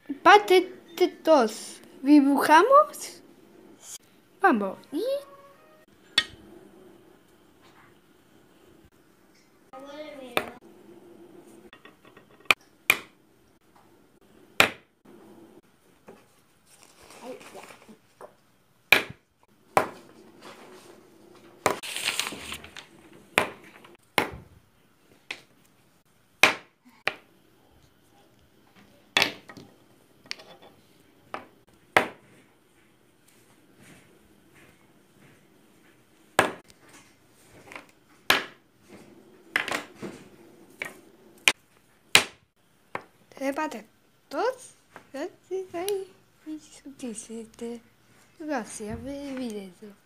Parte 2. ¿Dibujamos? Vamos. Y parte 2. Gracias, gracias, video.